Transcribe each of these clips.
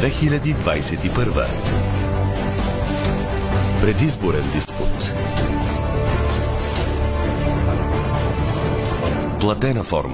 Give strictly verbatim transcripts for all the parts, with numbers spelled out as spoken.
две хиляди двадесет и първа. Предизборен диспут. Платена форма.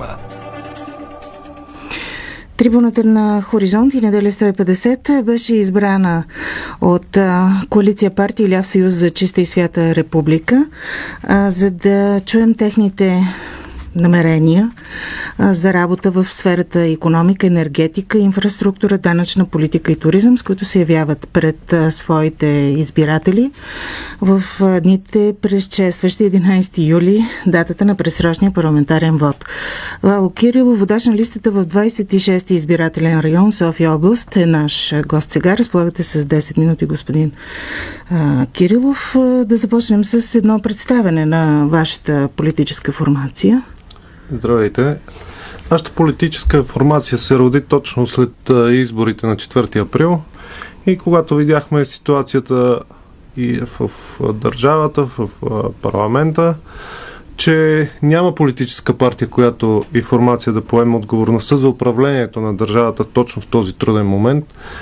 Трибуната на Хоризонт и неделя сто и петдесет беше избрана от а, коалиция партии Ляв съюз за чиста и свята република, а, за да чуем техните намерения а, за работа в сферата икономика, енергетика, инфраструктура, данъчна политика и туризъм, с които се явяват пред а, своите избиратели в а, дните предшестващи единадесети юли, датата на предсрочния парламентарен вод. Лало Кирилов, водач на листата в двадесет и шести избирателен район, София област, е наш гост сега. Разполагате с десет минути, господин а, Кирилов. А, да започнем с едно представяне на вашата политическа формация. Здравейте! Нашата политическа формация се роди точно след изборите на четвърти април и когато видяхме ситуацията и в, в държавата, в, в парламента, че няма политическа партия, която и формация да поеме отговорността за управлението на държавата точно в този труден момент.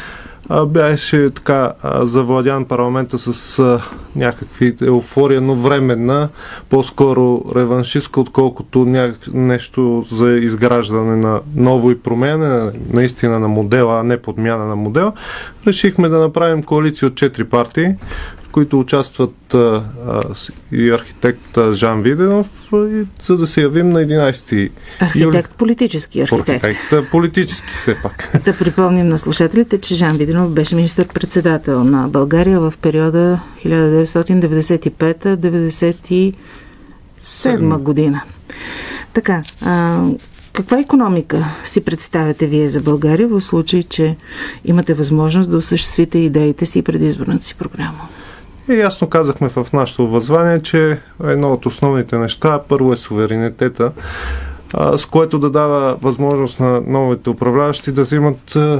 Беше така завладян парламента с а, някакви еуфория, но временна, по-скоро реваншистка, отколкото ня... нещо за изграждане на ново и промене, наистина на модела, а не подмяна на модела. Решихме да направим коалиция от четири партии, в които участват а, а, и архитект Жан Виденов, и, за да се явим на единадесети Архитект, юли. политически архитект. Архитект, политически все пак. Да припомним на слушателите, че Жан Виденов беше министър-председател на България в периода хиляда деветстотин деветдесет и пета - деветдесет и седма година. Така, а, каква икономика си представяте вие за България в случай, че имате възможност да осъществите идеите си и предизборната си програма? И ясно казахме в нашето въззвание, че едно от основните неща, първо е суверенитета, а, с което да дава възможност на новите управляващи да взимат а,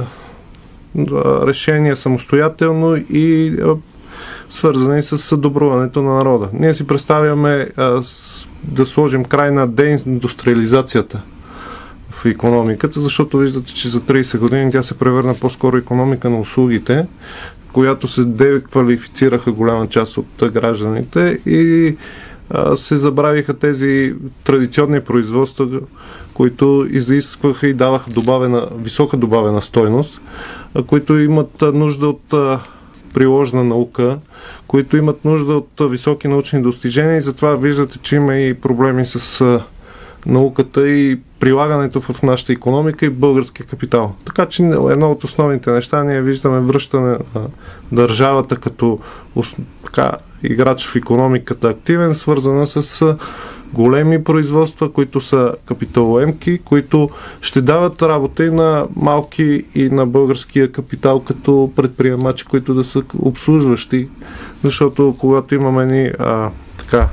решения самостоятелно и а, свързани с добруването на народа. Ние си представяме а, с, да сложим край на деиндустриализацията в икономиката, защото виждате, че за тридесет години тя се превърна по-скоро икономика на услугите, която се деквалифицираха голяма част от гражданите и а, се забравиха тези традиционни производства, които изискваха и даваха добавена, висока добавена стойност, а, които имат нужда от а, приложна наука, които имат нужда от а, високи научни достижения и затова виждате, че има и проблеми с а, науката и прилагането в нашата икономика и българския капитал. Така че едно от основните неща ние виждаме връщане на държавата като така, играч в икономиката активен, свързана с големи производства, които са капиталоемки, които ще дават работа и на малки и на българския капитал като предприемачи, които да са обслужващи, защото когато имаме ни а, така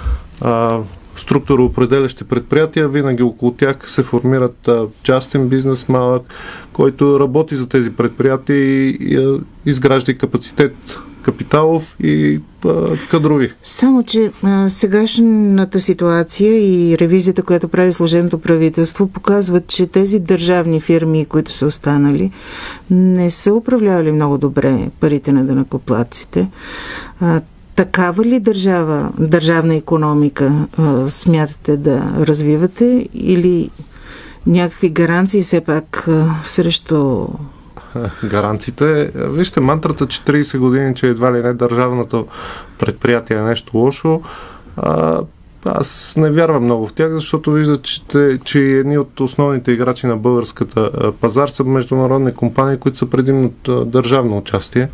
а, структуроопределящи предприятия, винаги около тях се формират а, частен бизнес малък, който работи за тези предприятия и, и а, изгражда капацитет капиталов и а, кадрови. Само, че а, сегашната ситуация и ревизията, която прави служебното правителство, показват, че тези държавни фирми, които са останали, не са управлявали много добре парите на данъкоплатците. А, Такава ли държава, държавна икономика а, смятате да развивате или някакви гаранции все пак а, срещу... Гаранциите. Вижте, мантрата, че тридесет години, че едва ли не държавното предприятие е нещо лошо, а, аз не вярвам много в тях, защото виждат, че, че едни от основните играчи на българската пазар са международни компании, които са предимно държавно участие.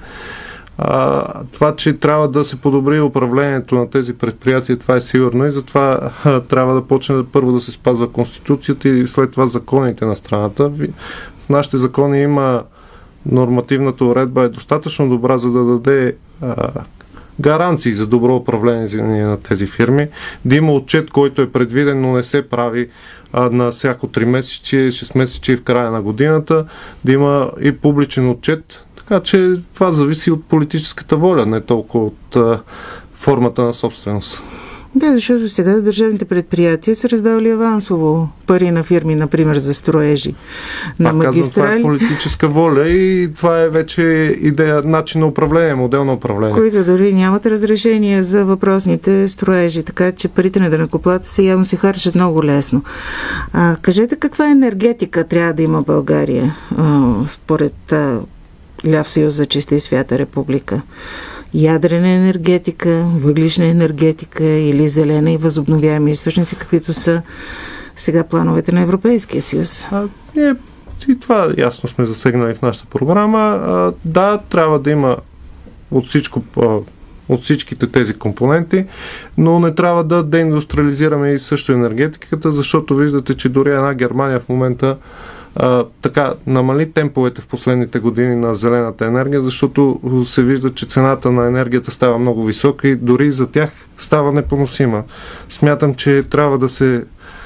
А, това, че трябва да се подобри управлението на тези предприятия, това е сигурно и затова а, трябва да почне първо да се спазва Конституцията и след това законите на страната. В нашите закони има нормативната уредба е достатъчно добра, за да даде а, гаранции за добро управление на тези фирми, да има отчет, който е предвиден, но не се прави а, на всяко три месече, шест месече и в края на годината, да има и публичен отчет. Така че това зависи от политическата воля, не толкова от а, формата на собственост. Да, защото сега държавните предприятия са раздавали авансово пари на фирми, например, за строежи на магистрали. магистрали. Това е политическа воля и това е вече идея, начин на управление, модел на управление. Които дори нямат разрешение за въпросните строежи, така че парите на данъкоплатеца явно се харчат много лесно. А, кажете, каква енергетика трябва да има България а, според а, Ляв съюз за чиста и свята република? Ядрена енергетика, въглишна енергетика или зелена и възобновяеми източници, каквито са сега плановете на Европейския съюз? А, ние, и това ясно сме засегнали в нашата програма. А, да, трябва да има от всичко, а, от всичките тези компоненти, но не трябва да деиндустриализираме и също енергетиката, защото виждате, че дори една Германия в момента Uh, така намали темповете в последните години на зелената енергия, защото се вижда, че цената на енергията става много висока и дори за тях става непоносима. Смятам, че трябва да се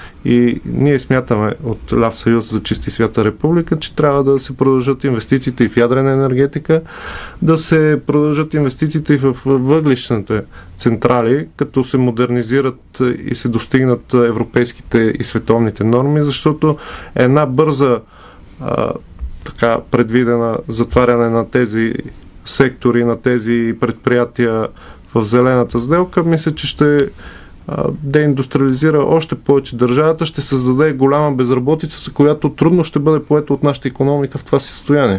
и ние смятаме от Ляв съюз за чиста и свята република, че трябва да се продължат инвестициите и в ядрена енергетика, да се продължат инвестициите и в въглищните централи, като се модернизират и се достигнат европейските и световните норми, защото една бърза а, така предвидена затваряне на тези сектори, на тези предприятия в зелената сделка, мисля, че ще деиндустриализира още повече държавата, ще създаде голяма безработица, която трудно ще бъде поета от нашата икономика в това си състояние.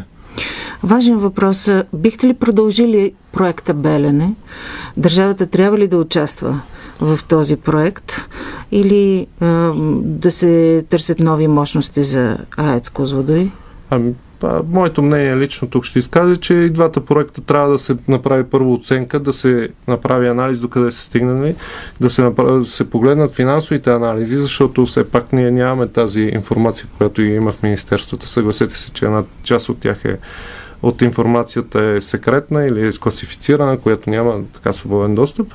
Важен въпрос. Бихте ли продължили проекта Белене? Държавата трябва ли да участва в този проект или а, да се търсят нови мощности за АЕЦ Козлодуй? Ами, моето мнение лично тук ще изкаже, че и двата проекта трябва да се направи първо оценка, да се направи анализ докъде се стигнали, да се, направи, да се погледнат финансовите анализи, защото все пак ние нямаме тази информация, която и има в министерствата. Съгласете се, че една част от тях е от информацията е секретна или е скласифицирана, която няма така свободен достъп,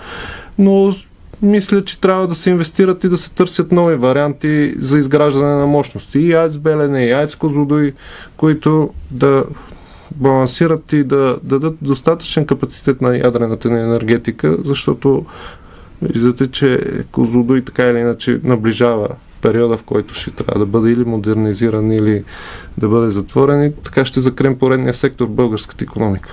но мисля, че трябва да се инвестират и да се търсят нови варианти за изграждане на мощности. И АЕЦ Белене, и АЕЦ Козлодуй, които да балансират и да дадат достатъчен капацитет на ядрената енергетика, защото виждате, че Козлодуй така или иначе наближава периода, в който ще трябва да бъде или модернизиран, или да бъде затворен и така ще закрием поредния сектор в българската икономика.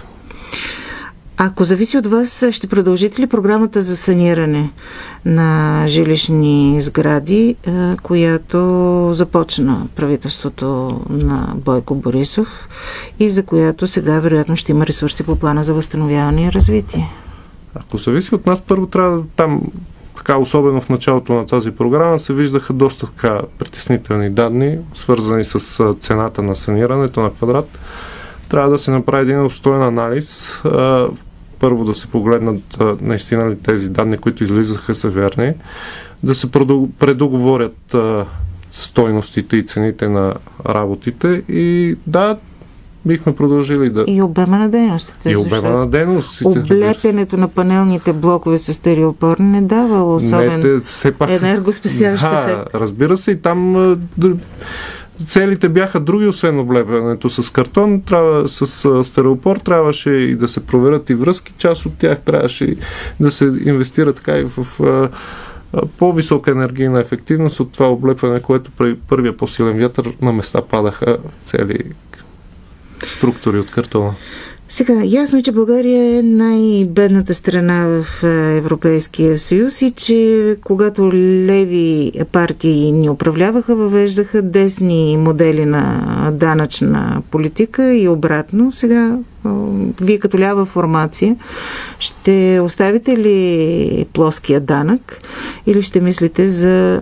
Ако зависи от вас, ще продължите ли програмата за саниране на жилищни сгради, която започна правителството на Бойко Борисов и за която сега вероятно ще има ресурси по плана за възстановяване и развитие? Ако зависи от нас, първо трябва там, така особено в началото на тази програма, се виждаха доста така притеснителни данни, свързани с цената на санирането на квадрат. Трябва да се направи един обстоен анализ. Първо да се погледнат наистина ли тези данни, които излизаха, са верни. Да се предоговорят стойностите и цените на работите и да, бихме продължили да... И обема на дейностите. И обема на дейностите. Облепянето на панелните блокове с стереопор не дава особен не, те, пак... енергоспестяващ да, ефект. Разбира се, и там целите бяха други, освен облепянето с картон, трябва, с стереопор, трябваше и да се проверят и връзки, част от тях трябваше да се инвестира така и в а, а, по-висока енергийна ефективност от това облепяне, което при първия по-силен вятър на места падаха цели структури от картона. Сега, ясно е, че България е най-бедната страна в Европейския съюз и че когато леви партии ни управляваха, въвеждаха десни модели на данъчна политика и обратно. Сега, вие като лява формация, ще оставите ли плоския данък или ще мислите за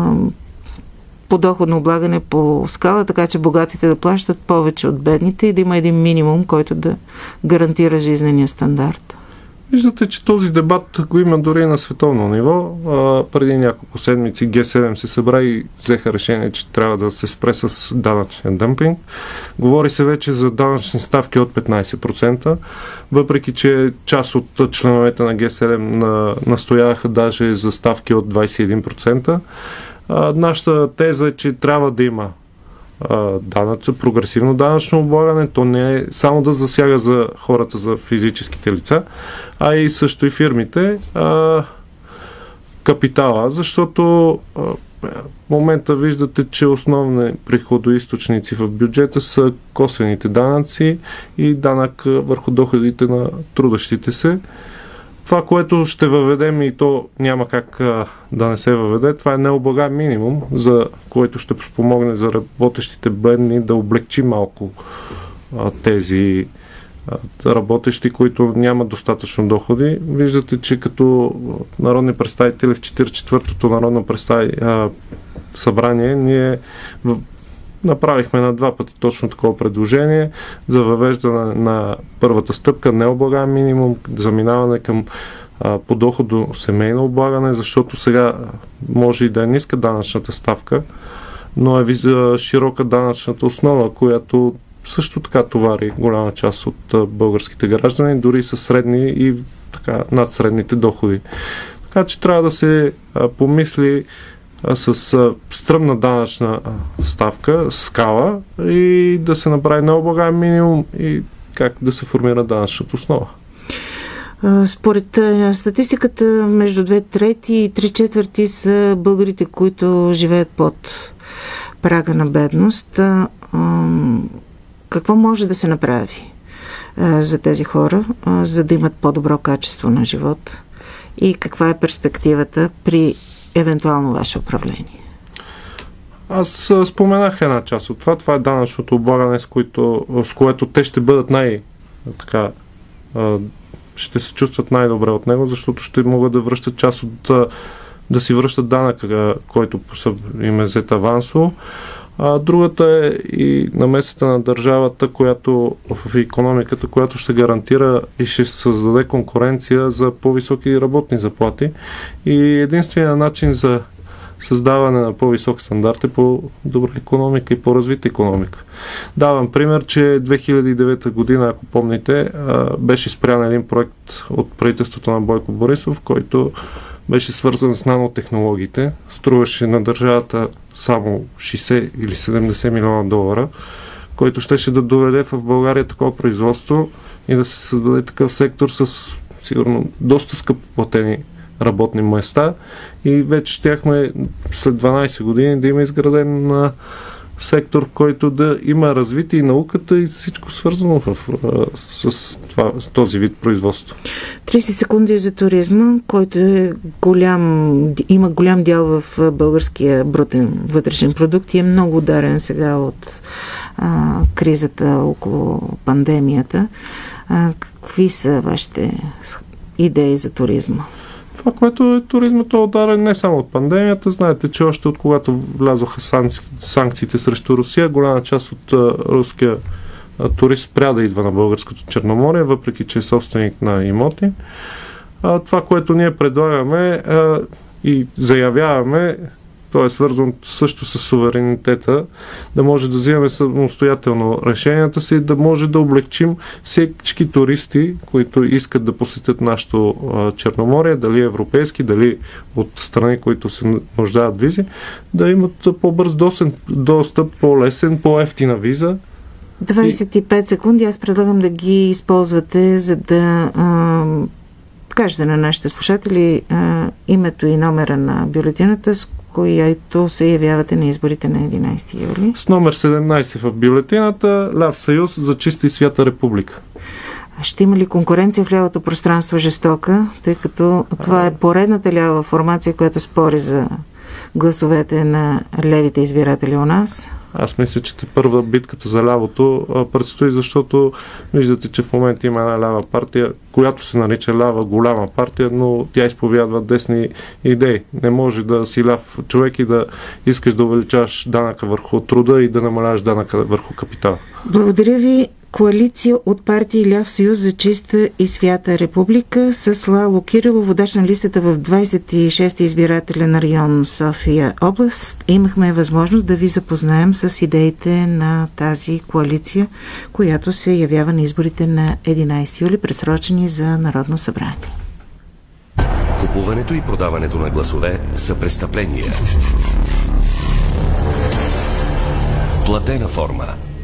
подоходно облагане по скала, така че богатите да плащат повече от бедните и да има един минимум, който да гарантира жизнения стандарт? Виждате, че този дебат го има дори на световно ниво. А, преди няколко седмици Ге седем се събра и взеха решение, че трябва да се спре с данъчен дъмпинг. Говори се вече за данъчни ставки от петнайсет процента, въпреки че част от членовете на Ге седем настояваха даже за ставки от двайсет и един процента. А, нашата теза е, че трябва да има а, данъчно, прогресивно данъчно облагане. То не е само да засяга за хората, за физическите лица, а и също и фирмите. А, капитала, защото а, в момента виждате, че основни приходоизточници в бюджета са косвените данъци и данък върху доходите на трудещите се. Това, което ще въведем и то няма как а, да не се въведе, това е необлагаем минимум, за който ще спомогне за работещите бедни да облегчи малко а, тези а, работещи, които нямат достатъчно доходи. Виждате, че като народни представители в четиридесет и четвъртото народно представи, а, събрание ние в направихме на два пъти точно такова предложение за въвеждане на първата стъпка, необлагаем минимум, заминаване към а, подоходно семейно облагане, защото сега може и да е ниска данъчната ставка, но е широка данъчната основа, която също така товари голяма част от а, българските граждани, дори с средни и така, над средните доходи. Така че трябва да се а, помисли с а, стръмна данъчна а, ставка, скала и да се направи необлагаем минимум и как да се формира данъчната основа. Според статистиката, между две трети и три четвърти са българите, които живеят под прага на бедност. Какво може да се направи за тези хора, за да имат по-добро качество на живот? И каква е перспективата при евентуално ваше управление? Аз споменах една част от това. Това е данъчното облагане, с, което, с което те ще бъдат най- така, ще се чувстват най-добре от него, защото ще могат да връщат част от да си връщат данъка, който им е взет авансово. А другата е и намесата на държавата, която в икономиката, която ще гарантира и ще създаде конкуренция за по-високи работни заплати. И единственият начин за създаване на по-висок стандарт е по-добра икономика и по-развита икономика. Давам пример, че две хиляди и девета година, ако помните, беше спрян един проект от правителството на Бойко Борисов, който беше свързан с нанотехнологиите. Струваше на държавата само шейсет или седемдесет милиона долара, който щеше да доведе в България такова производство и да се създаде такъв сектор с сигурно доста скъпо платени работни места и вече щяхме след дванайсет години да има изграден на сектор, който да има развитие и науката и всичко свързано в, с, това, с този вид производство. трийсет секунди за туризма, който е голям, има голям дял в българския брутен вътрешен продукт и е много ударен сега от а, кризата около пандемията. А, какви са вашите идеи за туризма? Това, което е туризмът е ударен не само от пандемията. Знаете, че още от когато влязоха санкци, санкциите срещу Русия, голяма част от а, руския а, турист спря да идва на българското Черноморие, въпреки че е собственик на имоти. А, това, което ние предлагаме а, и заявяваме, то е свързано също с суверенитета, да може да взимаме самостоятелно решенията си, да може да облегчим всички туристи, които искат да посетят нашето а, Черноморие, дали европейски, дали от страни, които се нуждаят визи, да имат по-бърз достъп, по-лесен, по-ефтина виза. двайсет и пет секунди. Аз предлагам да ги използвате, за да а, кажете на нашите слушатели а, името и номера на бюлетината, с която се явявате на изборите на единайсети юли. С номер седемнайсет в бюлетината, Ляв съюз за чиста и свята република. Ще има ли конкуренция в лявото пространство жестока, тъй като това е поредната лява формация, която спори за гласовете на левите избиратели у нас? Аз мисля, че първа битката за лявото предстои, защото виждате, че в момента има една лява партия, която се нарича лява голяма партия, но тя изповядва десни идеи. Не може да си ляв човек и да искаш да увеличаваш данъка върху труда и да намаляваш данъка върху капитала. Благодаря ви. Коалиция от партии Ляв съюз за чиста и свята република с Лало Кирилов, водач на листата в двайсет и шести избирателен район София област. Имахме възможност да ви запознаем с идеите на тази коалиция, която се явява на изборите на единайсети юли, предсрочени за Народно събрание. Купуването и продаването на гласове са престъпления. Платена форма.